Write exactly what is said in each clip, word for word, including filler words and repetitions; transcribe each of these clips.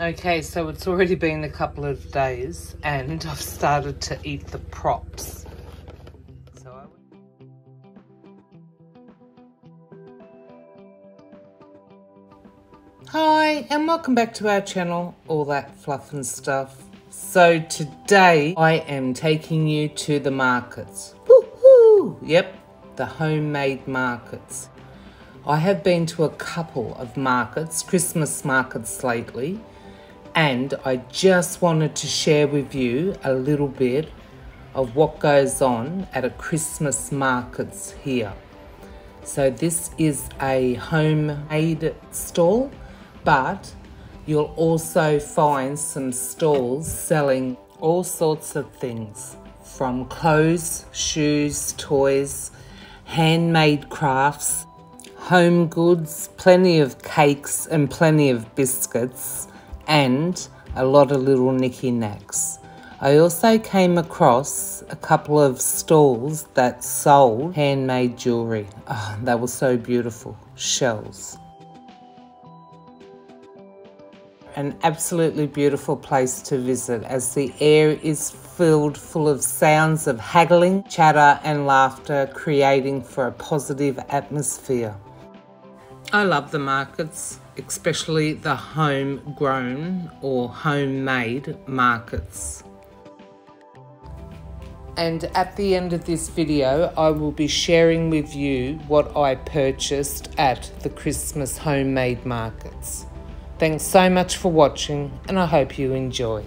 Okay, so it's already been a couple of days and I've started to eat the props. So I Hi and welcome back to our channel, All That Fluff and Stuff. So today I am taking you to the markets. Woohoo! Yep, the homemade markets. I have been to a couple of markets, Christmas markets lately, and I just wanted to share with you a little bit of what goes on at a Christmas markets here. So this is a homemade stall, but you'll also find some stalls selling all sorts of things, from clothes, shoes, toys, handmade crafts, home goods, plenty of cakes and plenty of biscuits, and a lot of little knicky-knacks. I also came across a couple of stalls that sold handmade jewellery. Oh, they were so beautiful. Shells. An absolutely beautiful place to visit, as the air is filled full of sounds of haggling, chatter and laughter, creating for a positive atmosphere. I love the markets, especially the homegrown or homemade markets. And at the end of this video, I will be sharing with you what I purchased at the Christmas homemade markets. Thanks so much for watching, and I hope you enjoy.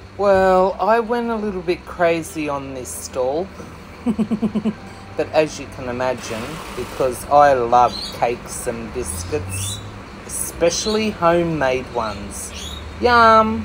Well, I went a little bit crazy on this stall. But as you can imagine, because I love cakes and biscuits, especially homemade ones. Yum!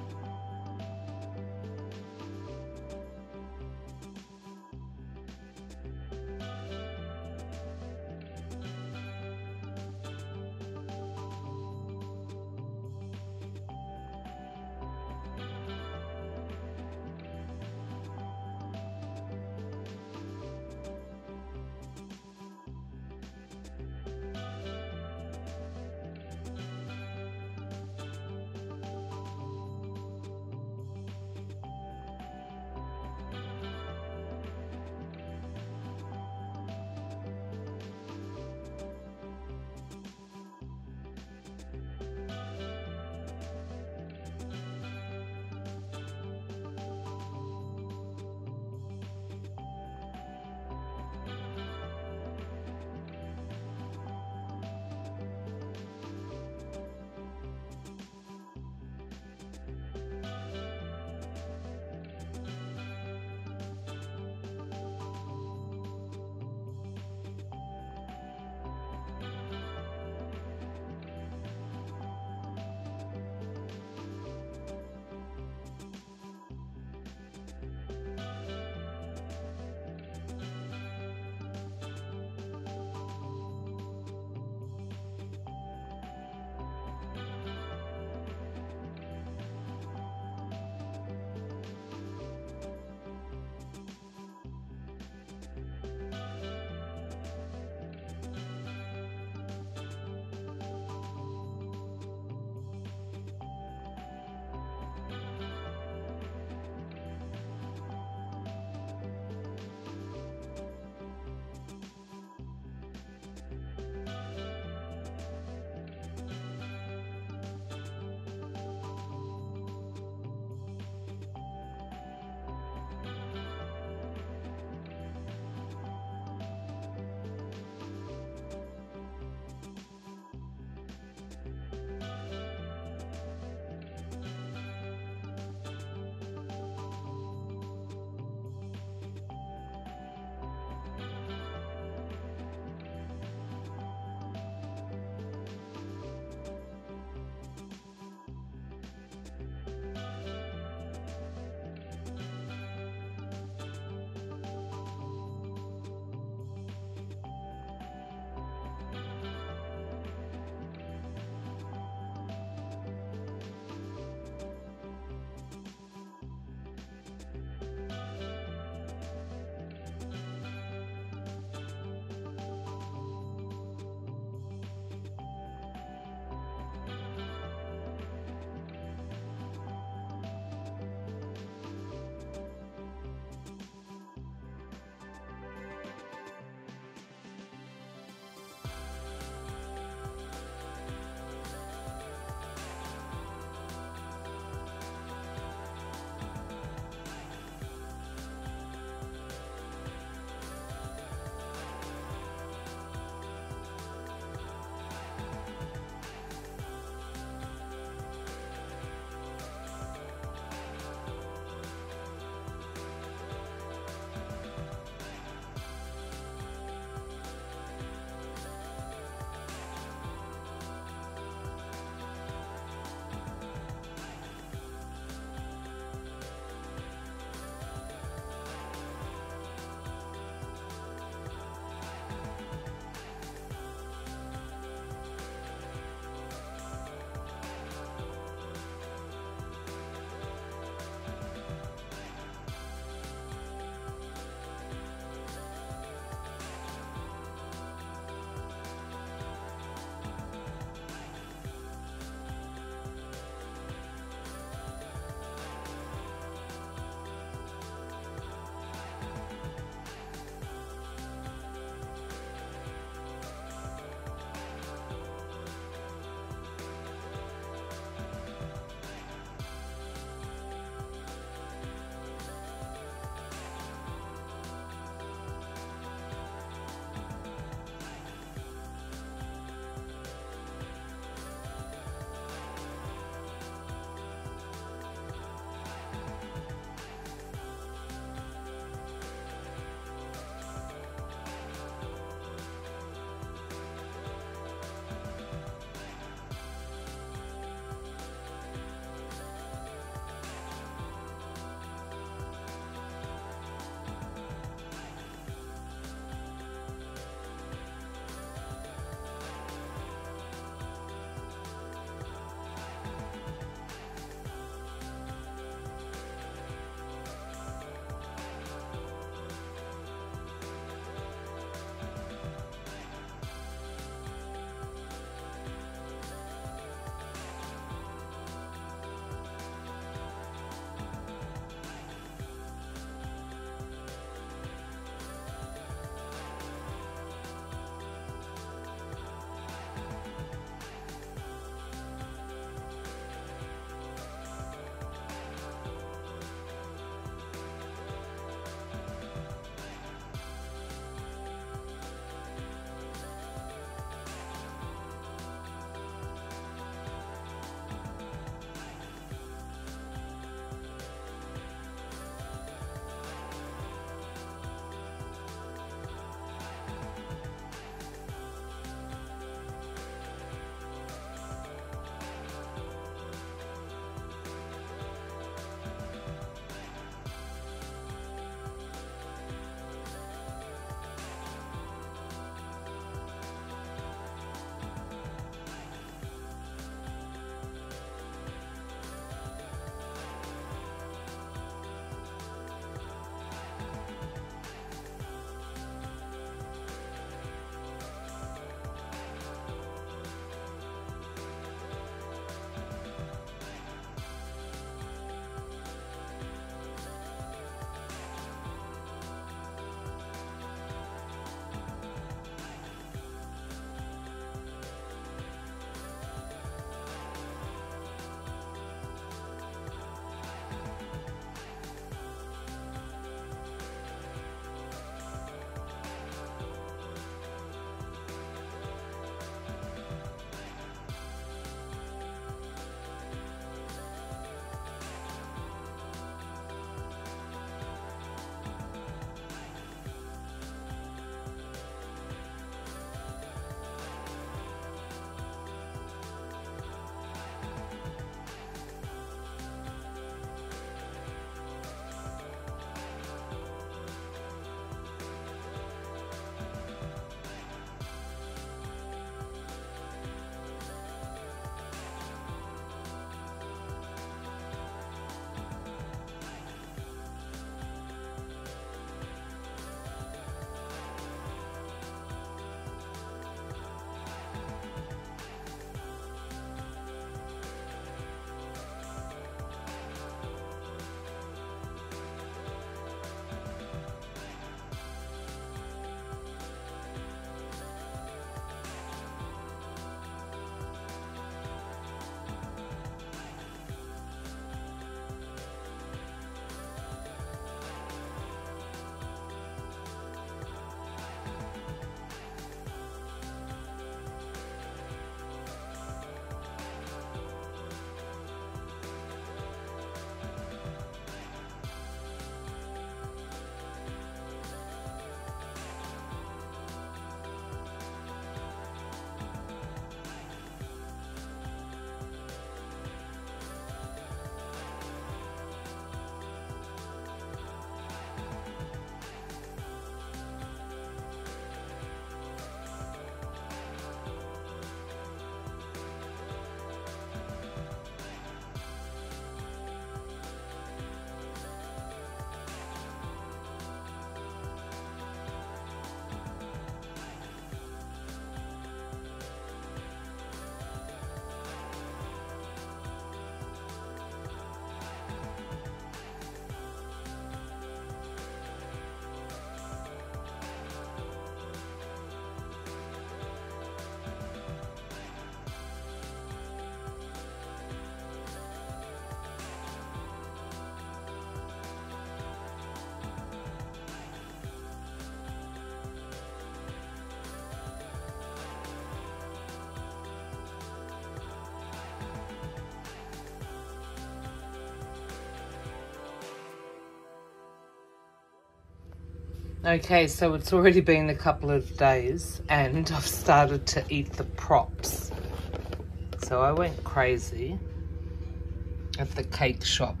Okay, so it's already been a couple of days and I've started to eat the props. So I went crazy at the cake shop.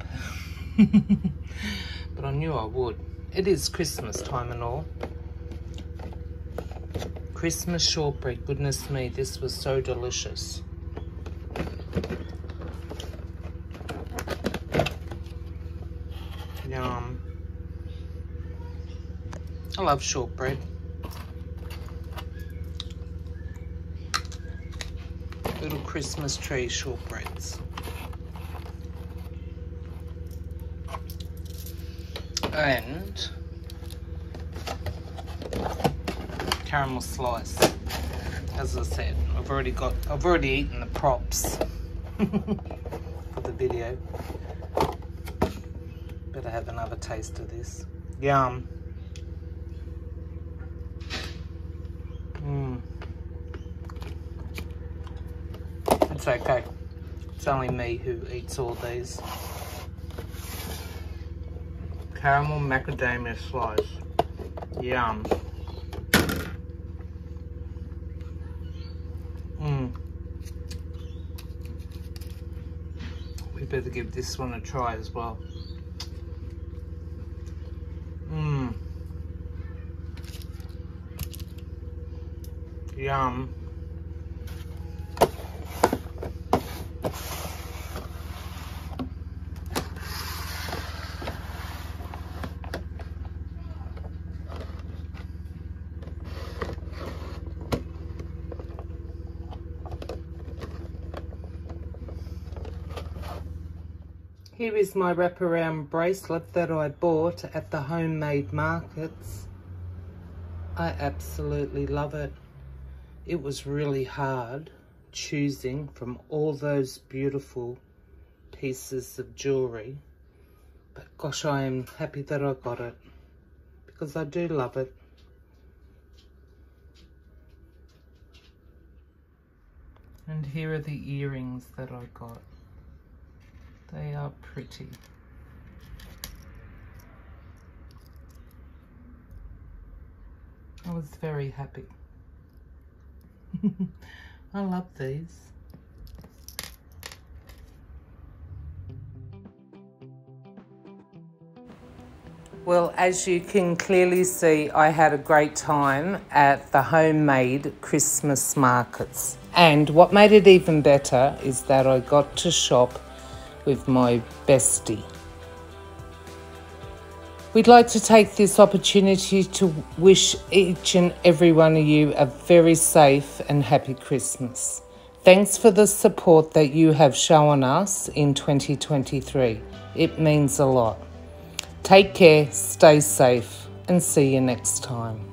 But I knew I would. It is Christmas time and all. Christmas shortbread, goodness me, this was so delicious. Yum. I love shortbread. Little Christmas tree shortbreads. And caramel slice. As I said, I've already got I've already eaten the props for the video. Better have another taste of this. Yum. Mmm. It's okay. It's only me who eats all these. Caramel macadamia slice. Yum. Mmm. We better give this one a try as well. Mmm. Yum. Here is my wraparound bracelet that I bought at the Homemade Markets. I absolutely love it. It was really hard choosing from all those beautiful pieces of jewellery. But gosh, I am happy that I got it because I do love it. And here are the earrings that I got. They are pretty. I was very happy. I love these. Well, as you can clearly see, I had a great time at the Homemade Christmas Markets. And what made it even better is that I got to shop with my bestie. We'd like to take this opportunity to wish each and every one of you a very safe and happy Christmas. Thanks for the support that you have shown us in twenty twenty-three. It means a lot. Take care, stay safe, and see you next time.